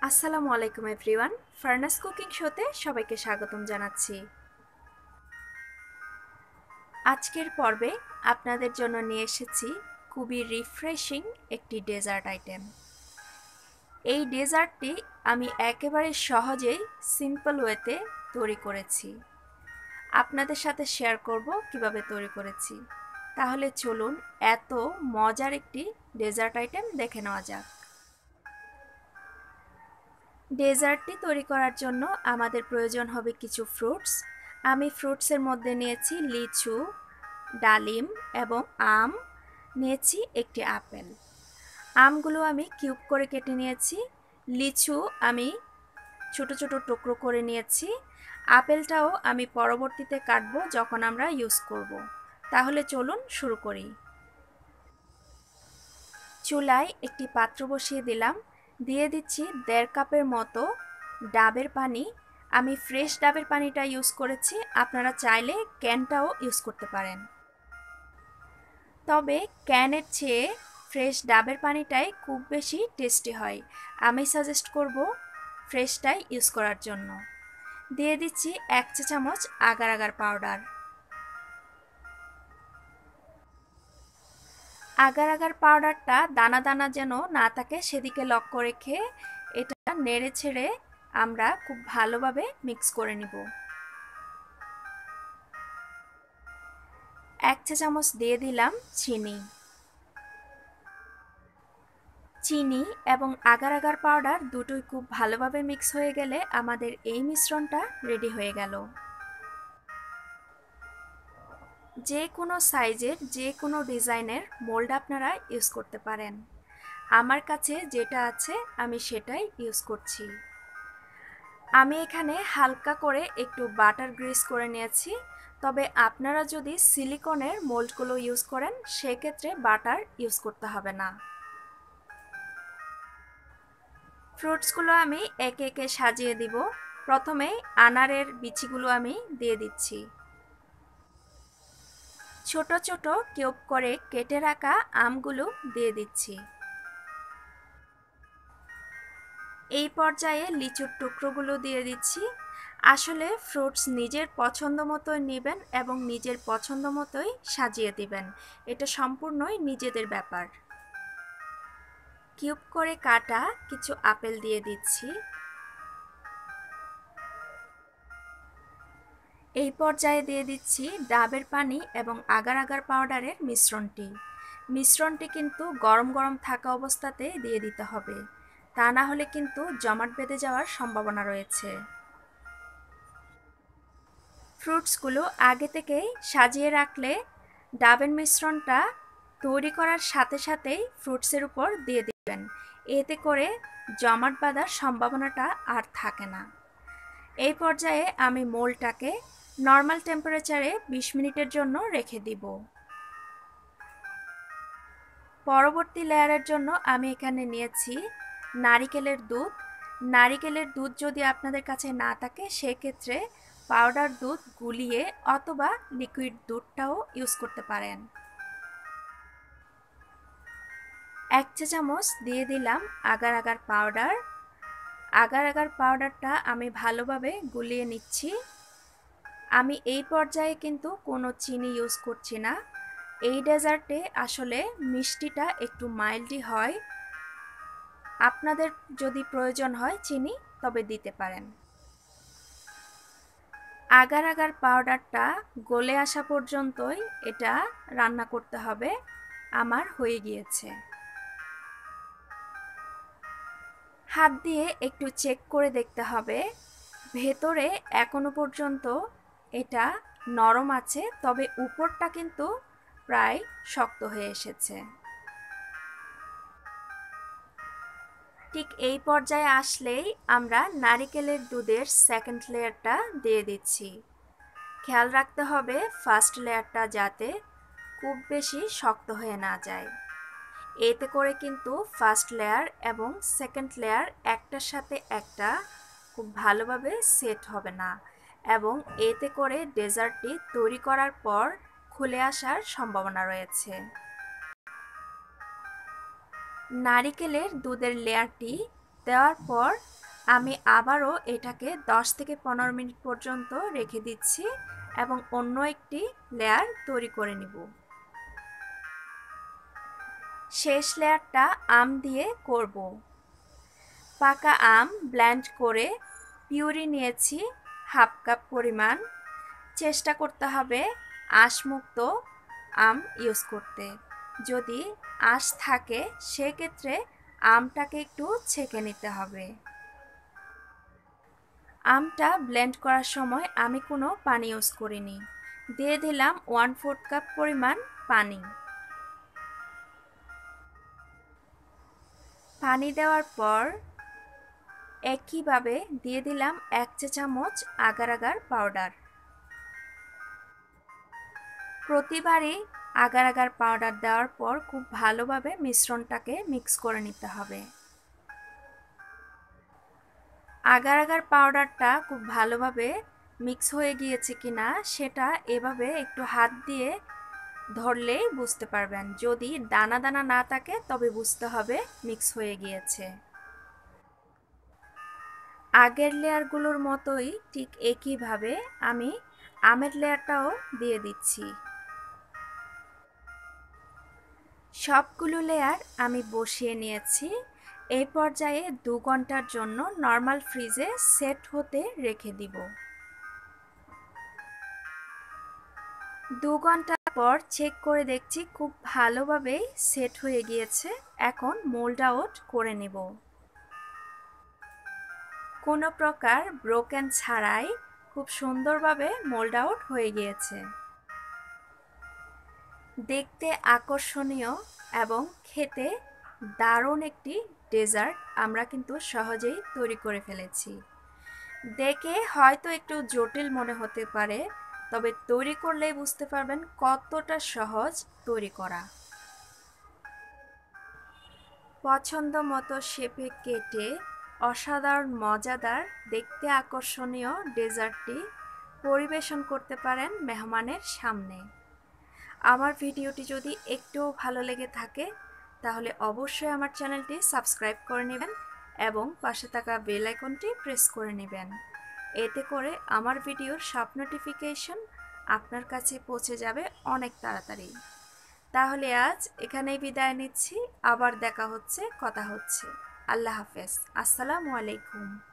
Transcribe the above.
আসসালামু আলাইকুম everyone, furnace cooking শোতে সবাইকে স্বাগতম জানাচ্ছি। আজকের পর্বে আপনাদের জন্য নিয়ে এসেছি খুবই রিফ্রেশিং একটি ডেজার্ট আইটেম। এই ডেজার্টটি আমি একেবারে সহজেই সিম্পল ওয়েতে তৈরি করেছি। আপনাদের সাথে শেয়ার করব কিভাবে তৈরি করেছি। তাহলে চলুন এত মজার একটি ডেজার্ট আইটেম দেখে নেওয়া যাক। ডেজার্টটি তৈরি করার জন্য আমাদের প্রয়োজন হবে কিছু ফ্রুটস। আমি ফ্রুটসের মধ্যে নিয়েছি লিচু, ডালিম এবং আম, নিয়েছি একটি আপেল। আমগুলো আমি কিউব করে কেটে নিয়েছি, লিচু আমি ছোট ছোট টুকরো করে নিয়েছি, আপেলটাও আমি পরবর্তীতে কাটবো যখন আমরা ইউজ করব। তাহলে চলুন শুরু করি। চুলায় একটি পাত্র বসিয়ে দিলাম, দিয়ে দিচ্ছি 1.5 কাপের মতো ডাবের পানি। আমি ফ্রেশ ডাবের পানিটা ইউজ করেছি, আপনারা চাইলে ক্যানটাও ইউজ করতে পারেন, তবে ক্যানের চেয়ে ফ্রেশ ডাবের পানিটাই খুব বেশি টেস্টি হয়। আমি সাজেস্ট করব ফ্রেশটাই ইউজ করার জন্য। দিয়ে দিচ্ছি 1 চা চামচ agar agar powder. Agar agar পাউডারটা দানা দানা যেন না থাকে সেদিকে লক্ষ্য রেখে এটা নেড়ে ছেড়ে আমরা খুব ভালোভাবে মিক্স করে নিব। 1 চা চামচ দিয়ে দিলাম চিনি। চিনি এবং আগার আগার পাউডার দুটোই খুব ভালোভাবে মিক্স হয়ে গেলে আমাদের এই মিশ্রণটা রেডি হয়ে গেল। যে কোনো সাইজের যে কোনো ডিজাইনের মোল্ড আপনারা ইউজ করতে পারেন। আমার কাছে যেটা আছে আমি সেটাই ইউজ করছি। আমি এখানে হালকা করে একটু বাটার গ্রিস করে নিয়েছি, তবে আপনারা যদি সিলিকনের মোল্ডগুলো ইউজ করেন সেক্ষেত্রে বাটার ইউজ করতে হবে না। ফ্রুটসগুলো আমি একে একে সাজিয়ে দিব। প্রথমে আনারের বিচিগুলো আমি দিয়ে দিচ্ছি। ছোট ছোট কিউব করে কেটে রাখা আমগুলো দিয়ে দিচ্ছি। এই পর্যায়ে লিচুর টুকরোগুলো দিয়ে দিচ্ছি। আসলে ফ্রুটস নিজের পছন্দ মতোই নেবেন এবং নিজের পছন্দ মতোই সাজিয়ে দিবেন, এটা সম্পূর্ণই নিজেদের ব্যাপার। কিউব করে কাটা কিছু আপেল দিয়ে দিচ্ছি। এই পর্যায়ে দিয়ে দিচ্ছি ডাবের পানি এবং আগার আগার পাউডারের মিশ্রণটি কিন্তু গরম গরম থাকা অবস্থাতে দিয়ে দিতে হবে, তা না হলে কিন্তু জমাট বেঁধে যাওয়ার সম্ভাবনা রয়েছে। ফ্রুটসগুলো আগে থেকেই সাজিয়ে রাখলে ডাবের মিশ্রণটা তৈরি করার সাথে সাথেই ফ্রুটসের উপর দিয়ে দিবেন, এতে করে জমাট বাঁধার সম্ভাবনাটা আর থাকে না। এই পর্যায়ে আমি মোল্ডটাকে নর্মাল টেম্পারেচারে 20 মিনিটের জন্য রেখে দিব। পরবর্তী লেয়ারের জন্য আমি এখানে নিয়েছি নারিকেলের দুধ। নারিকেলের দুধ যদি আপনাদের কাছে না থাকে সেক্ষেত্রে পাউডার দুধ গুলিয়ে অথবা লিকুইড দুধটাও ইউজ করতে পারেন। 1 চা চামচ দিয়ে দিলাম agar agar powder. Agar agar পাউডারটা আমি ভালোভাবে গুলিয়ে নিচ্ছি। আমি এই পর্যায়ে কিন্তু কোনো চিনি ইউজ করছি না। এই ডেজার্টে আসলে মিষ্টিটা একটু মাইল্ডই হয়, আপনাদের যদি প্রয়োজন হয় চিনি তবে দিতে পারেন। আগার আগার পাউডারটা গলে আসা পর্যন্তই এটা রান্না করতে হবে। আমার হয়ে গিয়েছে। হাত দিয়ে একটু চেক করে দেখতে হবে, ভেতরে এখনো পর্যন্ত এটা নরম আছে, তবে উপরটা কিন্তু প্রায় শক্ত হয়ে এসেছে। ঠিক এই পর্যায়ে আসলেই আমরা নারিকেলের দুধের সেকেন্ড লেয়ারটা দিয়ে দিচ্ছি। খেয়াল রাখতে হবে ফার্স্ট লেয়ারটা যাতে খুব বেশি শক্ত হয়ে না যায়, এতে করে কিন্তু ফার্স্ট লেয়ার এবং সেকেন্ড লেয়ার একটার সাথে একটা খুব ভালোভাবে সেট হবে না এবং এতে করে ডেজার্টটি তৈরি করার পর খুলে আসার সম্ভাবনা রয়েছে। নারিকেলের দুধের লেয়ারটি দেওয়ার পর আমি আবারও এটাকে 10 থেকে 15 মিনিট পর্যন্ত রেখে দিচ্ছি এবং অন্য একটি লেয়ার তৈরি করে নিব। শেষ লেয়ারটা আম দিয়ে করব। পাকা আম ব্লেন্ড করে পিউরি নিয়েছি হাফ কাপ পরিমাণ। চেষ্টা করতে হবে আঁশমুক্ত আম ইউজ করতে। যদি আঁশ থাকে সেক্ষেত্রে আমটাকে একটু ছেঁকে নিতে হবে। আমটা ব্লেন্ড করার সময় আমি কোনো পানি ইউজ করিনি। দিয়ে দিলাম 1/4 কাপ পরিমাণ পানি। পানি দেওয়ার পর একইভাবে দিয়ে দিলাম 1 চা চামচ আগার আগার পাউডার। প্রতিবারই আগার আগার পাউডার দেওয়ার পর খুব ভালোভাবে মিশ্রণটাকে মিক্স করে নিতে হবে। আগার আগার পাউডারটা খুব ভালোভাবে মিক্স হয়ে গিয়েছে কিনা সেটা এভাবে একটু হাত দিয়ে ধরলেই বুঝতে পারবেন। যদি দানা দানা না থাকে তবে বুঝতে হবে মিক্স হয়ে গিয়েছে। আগের লেয়ারগুলোর মতোই ঠিক একইভাবে আমি আমের লেয়ারটাও দিয়ে দিচ্ছি। সবগুলো লেয়ার আমি বসিয়ে নিয়েছি। এই পর্যায়ে 2 ঘন্টার জন্য নর্মাল ফ্রিজে সেট হতে রেখে দিব। 2 ঘন্টা পর চেক করে দেখছি খুব ভালোভাবেই সেট হয়ে গিয়েছে। এখন মোল্ড আউট করে নেব। কোনো প্রকার ব্রোকেন ছাড়াই খুব সুন্দরভাবে মোল্ড আউট হয়ে গিয়েছে। দেখতে আকর্ষণীয় এবং খেতে দারুণ একটি ডেজার্ট আমরা কিন্তু সহজেই তৈরি করে ফেলেছি। দেখে হয়তো একটু জটিল মনে হতে পারে, তবে তৈরি করলেই বুঝতে পারবেন কতটা সহজ তৈরি করা। পছন্দ মতো শেপে কেটে অসাধারণ মজাদার দেখতে আকর্ষণীয় ডেজার্টটি পরিবেশন করতে পারেন মেহমানের সামনে। আমার ভিডিওটি যদি একটুও ভালো লেগে থাকে তাহলে অবশ্যই আমার চ্যানেলটি সাবস্ক্রাইব করে নেবেন এবং পাশে থাকা বেল আইকনটি প্রেস করে নেবেন। এতে করে আমার ভিডিওর সব নোটিফিকেশন আপনার কাছে পৌঁছে যাবে অনেক তাড়াতাড়ি। তাহলে আজ এখানেই বিদায় নিচ্ছি। আবার দেখা হচ্ছে, কথা হচ্ছে। আল্লাহ হাফেজ। আসসালামু আলাইকুম।